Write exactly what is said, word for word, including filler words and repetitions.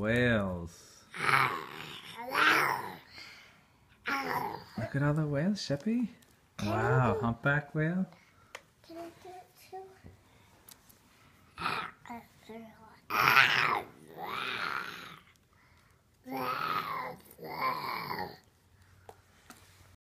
whales. Look at all the whales, Sheppy. Wow, humpback whale. Can I do it too?